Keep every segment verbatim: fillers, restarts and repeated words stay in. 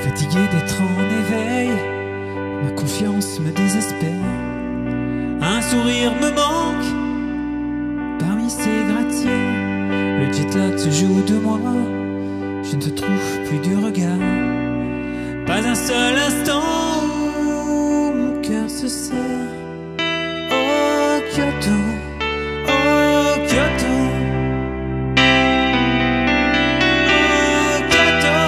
Fatigué d'être en éveil, ma confiance me désespère. Un sourire me manque parmi ces gratte-ciels. Le jet lag se joue de moi, je ne te trouve plus du regard. Pas un seul instant où mon cœur se serre. Oh Kyoto, oh Kyoto, oh Kyoto.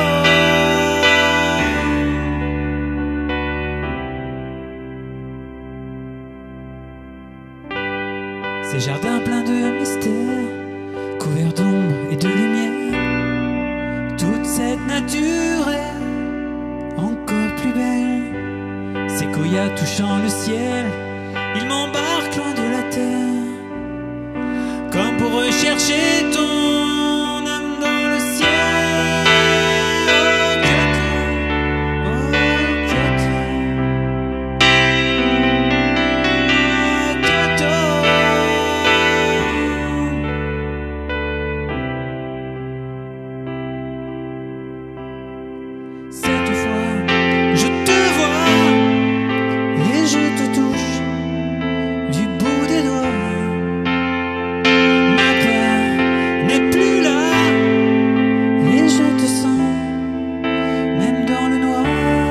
Ces jardins pleins de mystères, couverts d'ombre et de lumière, toute cette nature est encore plus belle. Ces koyas touchant le ciel, ils m'embarquent loin de la terre, comme pour rechercher ton âme dans le ciel. Oh Kyoto, oh Kyoto, oh Kyoto. Cette fois, je te vois et je te touche du bout des doigts. Ma peur n'est plus là et je te sens même dans le noir.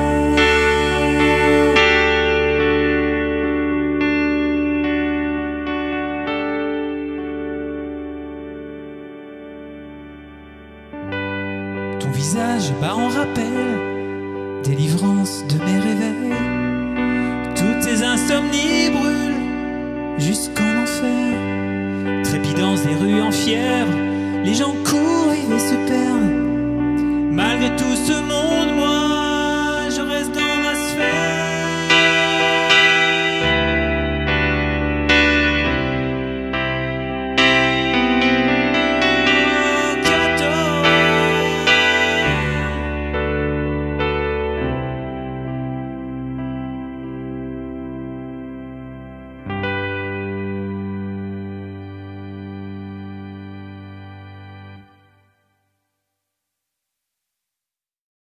Ton visage bat en rappel, délivrance de mes réveils. Toutes ces insomnies brûlent jusqu'en enfer. Trépidance des rues en fièvre, les gens courent, vivent et se perdent. Malgré tout ce monde